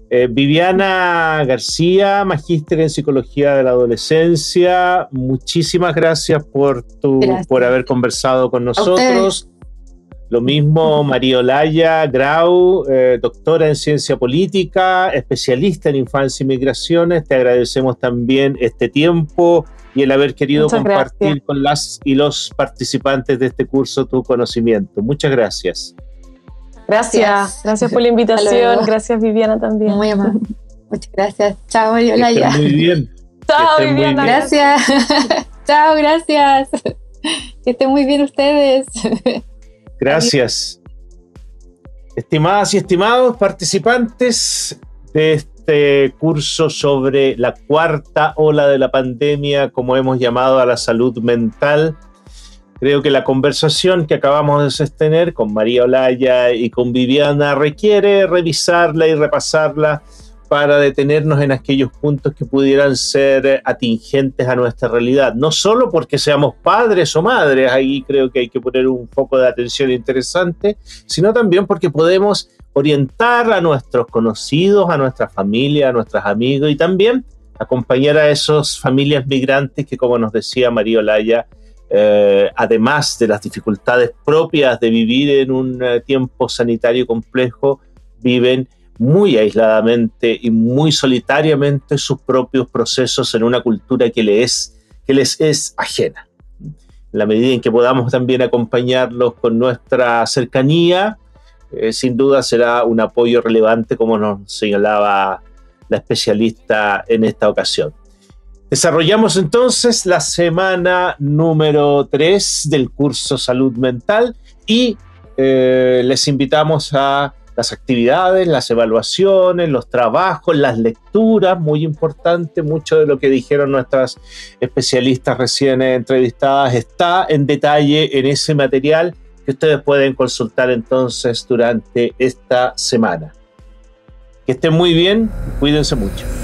Viviana García, magíster en Psicología de la Adolescencia, muchísimas gracias por haber conversado con nosotros. Lo mismo María Olaya Grau, doctora en Ciencia Política, especialista en Infancia y Migraciones. Te agradecemos también este tiempo y el haber querido compartir con las y los participantes de este curso tu conocimiento. Muchas gracias. Gracias por la invitación. Gracias, Viviana, también. Muy amable. Muchas gracias. Chao, María Olaya. Muy bien. Chao, Viviana. Gracias. Chao, gracias. Que estén muy bien ustedes. Gracias. Estimadas y estimados participantes de este curso sobre la cuarta ola de la pandemia, como hemos llamado a la salud mental, creo que la conversación que acabamos de sostener con María Olaya y con Viviana requiere revisarla y repasarla para detenernos en aquellos puntos que pudieran ser atingentes a nuestra realidad. No solo porque seamos padres o madres, ahí creo que hay que poner un foco de atención interesante, sino también porque podemos orientar a nuestros conocidos, a nuestra familia, a nuestros amigos y también acompañar a esas familias migrantes que, como nos decía María Olaya, además de las dificultades propias de vivir en un tiempo sanitario complejo, viven muy aisladamente y muy solitariamente sus propios procesos en una cultura que les es ajena. En la medida en que podamos también acompañarlos con nuestra cercanía, sin duda será un apoyo relevante, como nos señalaba la especialista en esta ocasión. Desarrollamos entonces la semana número 3 del curso Salud Mental y les invitamos a las actividades, las evaluaciones, los trabajos, las lecturas, muy importante. Mucho de lo que dijeron nuestras especialistas recién entrevistadas está en detalle en ese material que ustedes pueden consultar entonces durante esta semana. Que estén muy bien, cuídense mucho.